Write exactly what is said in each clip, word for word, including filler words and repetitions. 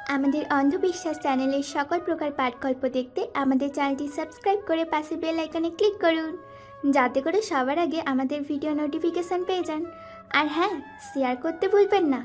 আমাদের অন্ধবিশ্বাস চ্যানেলের সকল প্রকার পাঠগল্প দেখতে আমাদের চ্যানেলটি সাবস্ক্রাইব করে পাশে বেল আইকনে ক্লিক করুন, যাতে করে সবার আগে আমাদের ভিডিও নোটিফিকেশন পেয়ে যান। আর হ্যাঁ, শেয়ার করতে ভুলবেন না।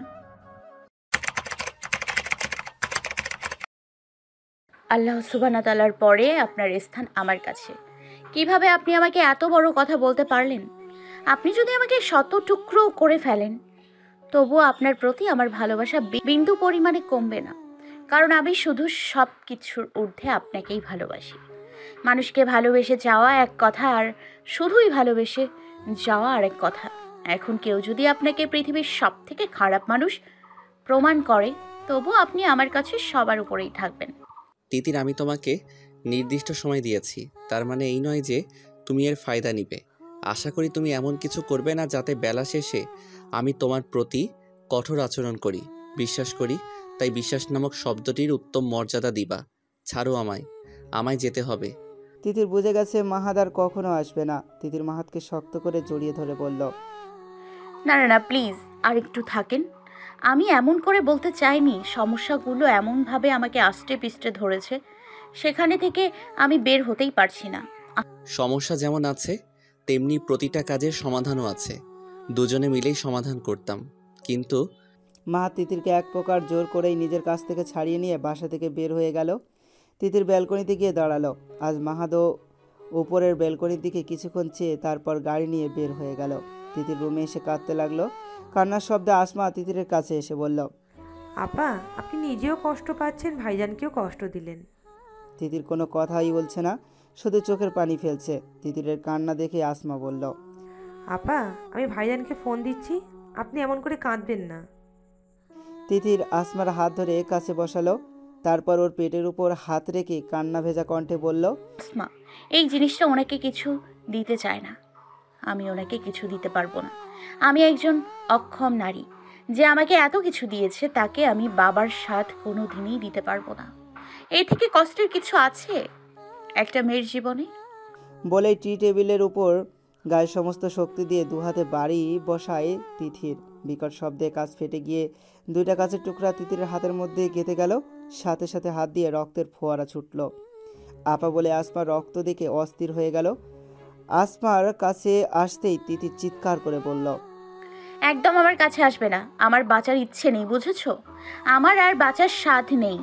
আল্লাহ সুবহানাহু ওয়া তাআলার পরে আপনার স্থান আমার কাছে। কিভাবে আপনি আমাকে এত বড় কথা বলতে পারলেন? আপনি যদি আমাকে শত টুকরো করে ফেলেন, তবুও আপনার প্রতি আমার ভালোবাসা বিন্দু পরিমাণে কমবে না, কারণ আমি শুধু সব কিছুর ঊর্ধ্বে আপনাকেই ভালোবাসি। মানুষকে ভালোবেসে যাওয়া এক কথা, আর শুধুই ভালোবেসে যাওয়া আরেক কথা। এখন কেউ যদি আপনাকে পৃথিবীর সব থেকে খারাপ মানুষ প্রমাণ করে, তবু আপনি আমার কাছে সবার উপরেই থাকবেন। তিতির, আমি তোমাকে নির্দিষ্ট সময় দিয়েছি, তার মানে এই নয় যে তুমি এর ফায়দা নিবে। আশা করি তুমি এমন কিছু করবে না যাতে বেলা শেষে আমি তোমার প্রতি কঠোর আচরণ করি। বিশ্বাস করি, তাই বিশ্বাস নামক শব্দটির উত্তম মর্যাদা দিবা। ছাড়ো আমায়, আমায় যেতে হবে। তিতির বুঝে গেছে মাহাদ আর কখনো আসবে না। তিতির মাহাদকে শক্ত করে জড়িয়ে ধরে বলল, না না না, প্লিজ আর একটু থাকেন। আমি এমন করে বলতে চাইনি, সমস্যাগুলো এমনভাবে আমাকে আষ্টে পিষ্টে ধরেছে, সেখানে থেকে আমি বের হতেই পারছি না। সমস্যা যেমন আছে, তেমনি প্রতিটা কাজের সমাধানও আছে। দুজনে মিলেই সমাধান করতাম, কিন্তু মাহাদ তিতিরকে এক প্রকার জোর করেই নিজের কাছ থেকে ছাড়িয়ে নিয়ে বাসা থেকে বের হয়ে গেল। তিতির ব্যালকনিতে গিয়ে দাঁড়ালো। আজ মাহাদও উপরের ব্যালকনির দিকে কিছুক্ষণ চেয়ে তারপর গাড়ি নিয়ে বের হয়ে গেল। তিতির রুমে এসে কাঁদতে লাগলো। কান্নার শব্দে আসমা তিতিরের কাছে এসে বলল, আপা, আপনি নিজেও কষ্ট পাচ্ছেন, ভাইজানকেও কষ্ট দিলেন। তিতির কোনো কথাই বলছে না, শুধু চোখের পানি ফেলছে। তিতিরের কান্না দেখে আসমা বলল, আপা, আমি ভাইজানকে ফোন দিচ্ছি, আপনি এমন করে কাঁদবেন না। তিতির আসমার হাত ধরে কাছে বসালো, তারপর ওর পেটের উপর হাত রেখে কান্না ভেজা কণ্ঠে বলল, আসমা, এই জিনিসটা ওনাকে কিছু দিতে চায় না। আমি ওনাকে কিছু দিতে পারবো না। আমি একজন অক্ষম নারী, যে আমাকে এত কিছু দিয়েছে, তাকে আমি বাবার স্বাদ কোনো দিনই দিতে পারবো না। এই থেকে কষ্টের কিছু আছে একটা মেয়ের জীবনে? বলেই টি টেবিলের উপর গায়ে সমস্ত শক্তি দিয়ে দুহাতে বাড়ি বসায় তিথির। বিকট শব্দে কাঁচ ফেটে গিয়ে দুইটা কাঁচের টুকরা তিতিরের হাতের মধ্যে গেঁথে গেল। সাথে সাথে হাত দিয়ে রক্তের ফোয়ারা ছুটল। আপা বলে আসমা রক্ত দেখে অস্থির হয়ে গেল। আসমার কাছে আসতেই তিতির চিৎকার করে বলল, একদম আমার কাছে আসবে না। আমার বাঁচার ইচ্ছে নেই, বুঝেছো? আমার আর বাঁচার স্বাদ নেই।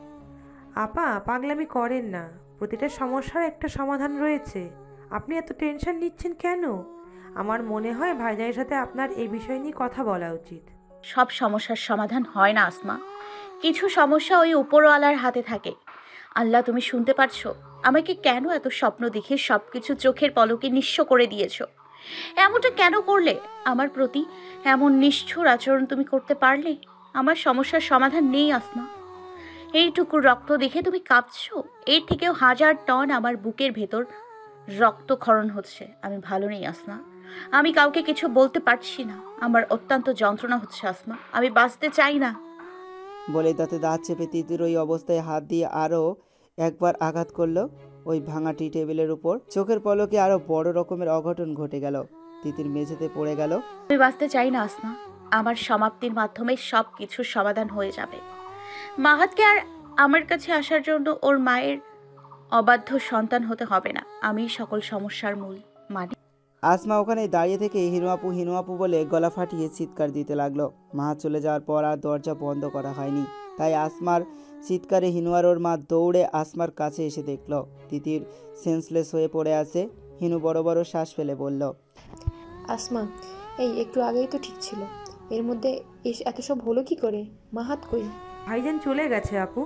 আপা, পাগলামি করেন না, প্রতিটা সমস্যার একটা সমাধান রয়েছে। আপনি এত টেনশন নিচ্ছেন কেন? আমার মনে হয় ভাইজানের সাথে আপনার এই বিষয় নিয়ে কথা বলা উচিত। সব সমস্যার সমাধান হয় না আসমা। কিছু সমস্যা ওই উপরওয়ালার হাতে থাকে। আল্লাহ, তুমি শুনতে পারছো? আমাকে কেন এত স্বপ্ন দেখে সব কিছু চোখের পলকে নিঃস্ব করে দিয়েছো? এমনটা কেন করলে আমার প্রতি? এমন নিষ্ঠুর আচরণ তুমি করতে পারলে? আমার সমস্যার সমাধান নেই আসমা। এইটুকু রক্ত দেখে তুমি কাঁপছো? এর থেকেও হাজার টন আমার বুকের ভেতর রক্তক্ষরণ হচ্ছে। আমি ভালো নেই আসমা। আমি কাউকে কিছু বলতে পারছি না। আমার অত্যন্ত যন্ত্রণা হচ্ছে আসমা। আমি বাঁচতে চাই না। বলে দাঁতে দাঁত চেপে তিতির ওই অবস্থায় হাত দিয়ে আরও একবার আঘাত করলো ওই ভাঙা টি টেবিলের উপর। চোখের পলকে আরো বড় রকমের অঘটন ঘটে গেল। তিতির মেঝেতে পড়ে গেল। আমি বাঁচতে চাই না আসমা। আমার সমাপ্তির মাধ্যমে সব কিছুর সমাধান হয়ে যাবে। মাহাতকে আর আমার কাছে আসার জন্য ওর মায়ের অবাধ্য সন্তান হতে হবে না। আমি সকল সমস্যার মূল। মানে আসমা ওখানে দাঁড়িয়ে থেকে হিনুয়াপু হিনুয়াপু বলে গলা ফাটিয়ে চিৎকার দিতে লাগলো। মা চলে যাওয়ার পর আর দরজা বন্ধ করা হয়নি, তাই আসমার চিৎকারে হিনুয়ার ওর মা দৌড়ে আসমার কাছে এসে দেখল তিতির সেন্সলেস হয়ে পড়ে আছে। হিনু বড় বড় শ্বাস ফেলে বলল, আসমা, এই একটু আগেই তো ঠিক ছিল, এর মধ্যে এত সব হলো কি করে? মাহাত কই? ভাইজান চলে গেছে আপু।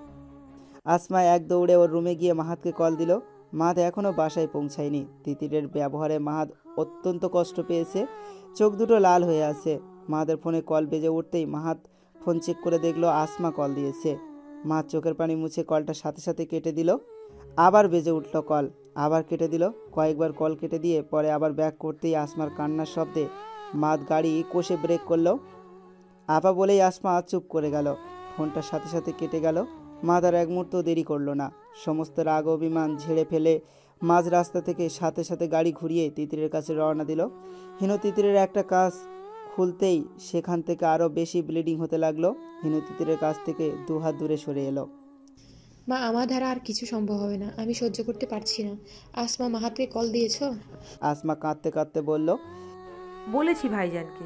আসমা এক দৌড়ে ওর রুমে গিয়ে মাহাতকে কল দিল। মাহাত এখনও বাসায় পৌঁছায়নি। তিতিরের ব্যবহারে মাহাত অত্যন্ত কষ্ট পেয়েছে, চোখ দুটো লাল হয়ে আছে। মাহাতের ফোনে কল বেজে উঠতেই মাহাত ফোন চেক করে দেখলো আসমা কল দিয়েছে। মাহাত চোখের পানি মুছে কলটা সাথে সাথে কেটে দিল। আবার বেজে উঠল কল, আবার কেটে দিল। কয়েকবার কল কেটে দিয়ে পরে আবার ব্যাক করতেই আসমার কান্নার শব্দে মাহাত গাড়ি কষে ব্রেক করলো। আপা বলেই আসমা চুপ করে গেল। ফোনটার সাথে সাথে কেটে গেল। মাহাত আর এক মুহূর্ত দেরি করলো না। সমস্ত রাগ অভিমান ঝেড়ে ফেলে মাঝ রাস্তা থেকে সাথে সাথে গাড়ি ঘুরিয়ে তিতিরের কাছে রওনা দিল। হিনু তিতিরের একটা কাজ খুলতেই সেখান থেকে আরও বেশি ব্লিডিং হতে লাগলো। হিনু তিতিরের কাছ থেকে দু হাত দূরে সরে এলো। মা, আমার দ্বারা আর কিছু সম্ভব হবে না, আমি সহ্য করতে পারছি না। আসমা, মাহাতকে কল দিয়েছো? আসমা কাঁদতে কাঁদতে বলল। বলেছি ভাইজানকে।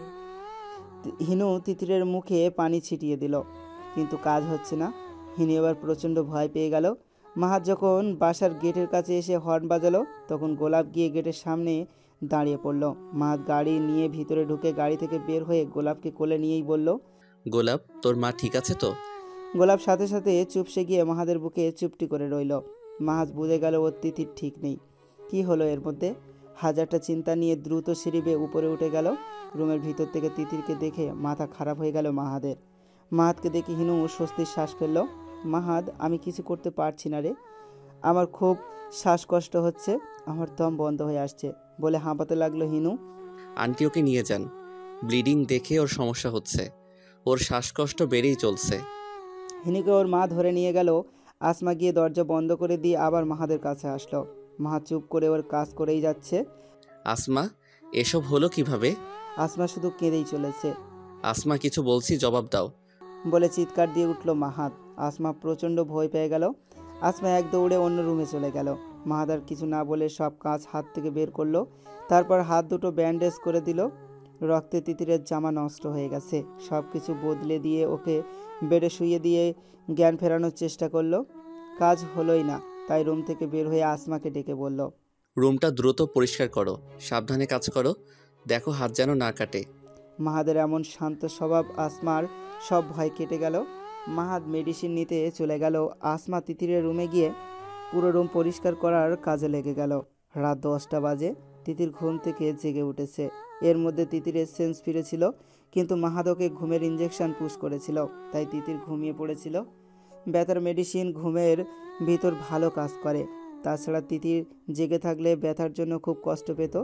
হিনু তিতিরের মুখে পানি ছিটিয়ে দিল, কিন্তু কাজ হচ্ছে না। হিনু এবার প্রচণ্ড ভয় পেয়ে গেল। মাহাত যখন বাসার গেটের কাছে এসে হর্ন বাজালো, তখন গোলাপ গিয়ে গেটের সামনে দাঁড়িয়ে পড়ল। মাহাত গাড়ি নিয়ে ভিতরে ঢুকে গাড়ি থেকে বের হয়ে গোলাপকে কোলে নিয়েই বলল, গোলাপ, তোর মা ঠিক আছে তো? গোলাপ সাথে সাথে চুপসে গিয়ে মাহাদের বুকে চুপটি করে রইল। মাহাত বুঝে গেল ওর তিথির ঠিক নেই। কি হলো এর মধ্যে? হাজারটা চিন্তা নিয়ে দ্রুত সিঁড়ি বেয়ে উপরে উঠে গেল। রুমের ভিতর থেকে তিতিরকে দেখে মাথা খারাপ হয়ে গেল মাহাদের। মাহাতকে দেখে হিনু স্বস্তির শ্বাস ফেলল। মাহাদ, আমি কিছু করতে পারছি না রে, আমার খুব শ্বাসকষ্ট হচ্ছে, আমার দম বন্ধ হয়ে আসছে বলে হাঁপাতে লাগলো হিনু। আন্টি ওকে নিয়ে যান, ব্লিডিং দেখে ওর সমস্যা হচ্ছে, ওর শ্বাসকষ্ট বেড়েই চলছে। হিনুকে ওর মা ধরে নিয়ে গেল। আসমা গিয়ে দরজা বন্ধ করে দিয়ে আবার মাহাদের কাছে আসলো। মাহাদ চুপ করে ওর কাজ করেই যাচ্ছে। আসমা, এসব হলো কিভাবে? আসমা শুধু কেঁদেই চলেছে। আসমা, কিছু বলছি, জবাব দাও বলে চিৎকার দিয়ে উঠল মাহাদ। আসমা প্রচণ্ড ভয় পেয়ে গেল। আসমা এক দৌড়ে অন্য রুমে চলে গেল। মাহাদ আর কিছু না বলে সব কাজ হাত থেকে বের করলো। তারপর হাত দুটো ব্যান্ডেজ করে দিল। রক্তে তিতিরের জামা নষ্ট হয়ে গেছে। সব কিছু বদলে দিয়ে ওকে বেডে শুইয়ে দিয়ে জ্ঞান ফেরানোর চেষ্টা করলো। কাজ হলোই না, তাই রুম থেকে বের হয়ে আসমাকে ডেকে বলল, রুমটা দ্রুত পরিষ্কার করো, সাবধানে কাজ করো, দেখো হাত যেন না কাটে। মাহাদের এমন শান্ত স্বভাব আসমার সব ভয় কেটে গেল। মাহাদ মেডিসিন নিতে চলে গেল। আসমা তিতিরের রুমে গিয়ে পুরো রুম পরিষ্কার করার কাজে লেগে গেল। রাত দশটা বাজে। তিতির ঘুম থেকে জেগে উঠেছে। এর মধ্যে তিতিরের সেন্স ফিরেছিল, কিন্তু মাহাদ ওকে ঘুমের ইঞ্জেকশন পুশ করেছিল, তাই তিতির ঘুমিয়ে পড়েছিল। ব্যথার মেডিসিন ঘুমের ভিতর ভালো কাজ করে। তাছাড়া তিতির জেগে থাকলে ব্যথার জন্য খুব কষ্ট পেত।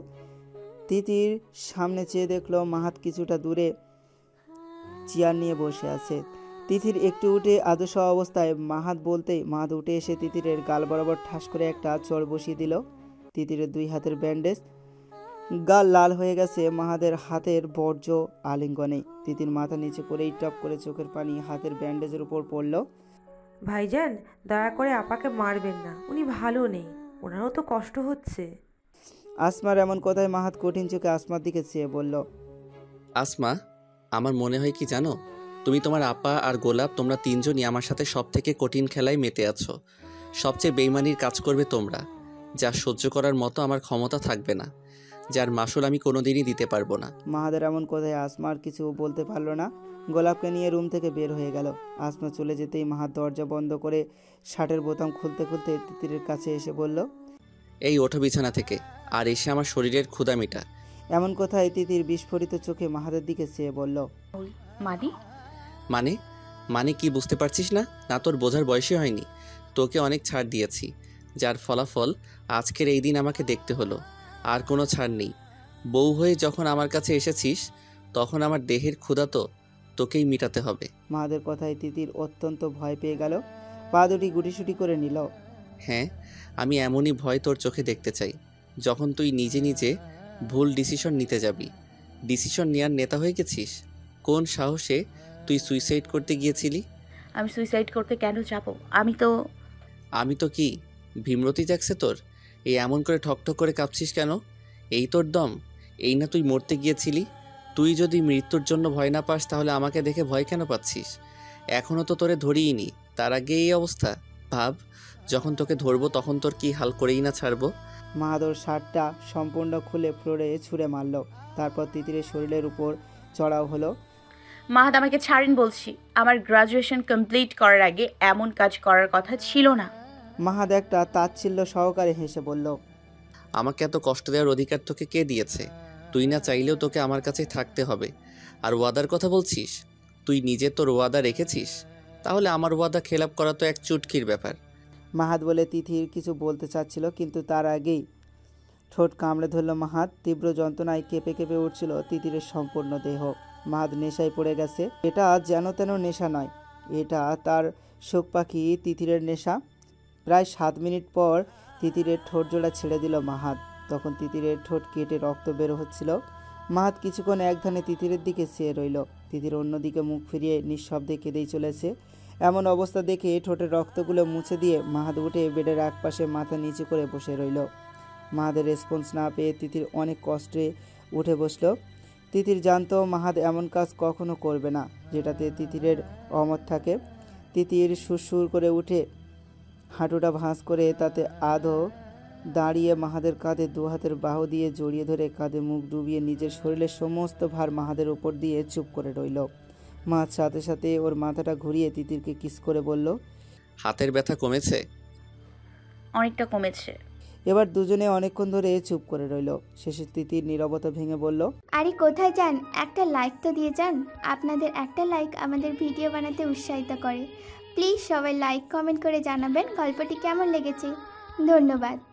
তিতির সামনে চেয়ে দেখলো মাহাদ কিছুটা দূরে চেয়ার নিয়ে বসে আছে। তিতির একটু উঠে আদর্শ অবস্থায় মাহাদ বলতেই মাহাদ উঠে এসে তিতিরের গাল বরাবর ঠাস করে একটা চড় বসিয়ে দিল। তিতিরের দুই হাতের ব্যান্ডেজ, গাল লাল হয়ে গেছে মাহাদের হাতের বর্জ্য আলিঙ্গনে। তিতির মাথা নিচে করেই টপ করে চোখের পানি হাতের ব্যান্ডেজের উপর পড়ল। ভাইজান, দয়া করে আপাকে মারবেন না, উনি ভালো নেই, ওনারও তো কষ্ট হচ্ছে। আসমার এমন কথায় মাহাদ কঠিন চোখে আসমার দিকে চেয়ে বলল, আসমা, আমার মনে হয় কি জানো, তুমি, তোমার আপা আর গোলাপ, তোমরা তিনজনই আমার সাথে সব থেকে কঠিন খেলায় মেতে আছো। সবচেয়ে বেইমানির কাজ করবে তোমরা, যা সহ্য করার মতো আমার ক্ষমতা থাকবে না, যার মাসুল আমি কোনোদিনই দিতে পারবো না। মাহাদের এমন কথায় আসমার কিছু বলতে পারলো না। গোলাপকে নিয়ে রুম থেকে বের হয়ে গেল। আসমা চলে যেতেই মাহাদ দরজা বন্ধ করে শার্টের বোতাম খুলতে খুলতে তিতিরের কাছে এসে বলল, এই ওঠো বিছানা থেকে, আর এসে আমার শরীরের ক্ষুধা মিটা। এমন কথায় তিতির বিস্ফোরিত চোখে মাহাদের দিকে চেয়ে বলল, মানে মানে মানে কি বুঝতে পারছিস না? না তোর বোঝার বয়সই হয়নি। তোকে অনেক ছাড় দিয়েছি, যার ফলাফল আজকের এই দিন আমাকে দেখতে হলো। আর কোনো ছাড় নেই। বউ হয়ে যখন আমার কাছে এসেছিস, তখন আমার দেহের ক্ষুধা তো তোকেই মিটাতে হবে। মাহাদের কথায় তিতির অত্যন্ত ভয় পেয়ে গেল। পা দুটি গুটিসুটি করে নিল। হ্যাঁ, আমি এমনই ভয় তোর চোখে দেখতে চাই, যখন তুই নিজে নিজে ভুল ডিসিশন নিতে যাবি। ডিসিশন নেওয়ার নেতা হয়ে গেছিস। কোন সাহসে তুই সুইসাইড করতে গিয়েছিলি? আমি সুইসাইড করতে কেন যাব? আমি তো আমি তো কি ভীমরতি জাগছে তোর? এই এমন করে ঠকঠক করে কাঁপছিস কেন? এই তোর দম? এই না তুই মরতে গিয়েছিলি? তুই যদি মৃত্যুর জন্য ভয় না পাস, তাহলে আমাকে দেখে ভয় কেন পাচ্ছিস? এখনও তো তোরে ধরিইনি, তার আগে এই অবস্থা। ভাব, যখন তোকে ধরবো তখন তোর কি হাল করেই না ছাড়বো। মাহাদর শার্টটা সম্পূর্ণ খুলে ফ্লোরে ছুঁড়ে মারল। তারপর তিতিরের শরীরের উপর চড়াও হলো। মাহাদ, আমাকে ছাড়েন বলছি। আমার গ্রাজুয়েশন কমপ্লিট করার আগে এমন কাজ করার কথা ছিল না। মাহাদ একটা তাচ্ছিল্য সহকারে হেসে বলল, আমাকে এত কষ্ট দেওয়ার অধিকার তোকে কে দিয়েছে? তুই না চাইলেও তোকে আমার কাছে থাকতে হবে। আর ওয়াদার কথা বলছিস, তুই নিজে তোর ওয়াদা রেখেছিস, তাহলে আমার ওয়াদা খেলাপ করা তো এক চুটকির ব্যাপার। মাহাদ বলে তিথির কিছু বলতে চাচ্ছিল, কিন্তু তার আগেই ঠোঁট কামড়ে ধরল মাহাদ। তীব্র যন্ত্রণায় কেঁপে কেঁপে উঠছিল তিতিরের সম্পূর্ণ দেহ। মাহাদ নেশায় পড়ে গেছে। এটা যেন তেন নেশা নয়, এটা তার শোক পাখি তিতিরের নেশা। প্রায় সাত মিনিট পর তিতিরের ঠোঁট জোড়া ছেড়ে দিল মাহাদ। তখন তিতিরের ঠোঁট কেটে রক্ত বের হচ্ছিল। মাহাত কিছুক্ষণ একধানে তিতিরের দিকে চেয়ে রইল। তিতির অন্যদিকে মুখ ফিরিয়ে নিঃশব্দে কেঁদেই চলেছে। এমন অবস্থা দেখে ঠোঁটের রক্তগুলো মুছে দিয়ে মাহাত উঠে বেডের একপাশে মাথা নিচু করে বসে রইল। মাহাদের রেসপন্স না পেয়ে তিতির অনেক কষ্টে উঠে বসল। তিতির জানতো মাহাদ এমন কাজ কখনো করবে না যেটাতে তিতিরের অমত থাকে। তিতির সুরসুর করে উঠে হাঁটুটা ভাঁজ করে তাতে আধো দাঁড়িয়ে মাহাদের কাঁধে দু হাতের বাহু দিয়ে জড়িয়ে ধরে কাঁধে মুখ ডুবিয়ে নিজের শরীরের সমস্ত ভার মাহাদের উপর দিয়ে চুপ করে রইল। মাহাদ সাথে সাথে ওর মাথাটা ঘুরিয়ে তিতিরকে কিস করে বলল, হাতের ব্যথা কমেছে? অনেকটা কমেছে। এবার দুজনে অনেকক্ষণ ধরে চুপ করে রইল। শেষে তিতির নীরবতা ভেঙে বলল, আরে কোথায় যান, একটা লাইক তো দিয়ে যান। আপনাদের একটা লাইক আমাদের ভিডিও বানাতে উৎসাহিত করে। প্লিজ সবাই লাইক কমেন্ট করে জানাবেন গল্পটি কেমন লেগেছে। ধন্যবাদ।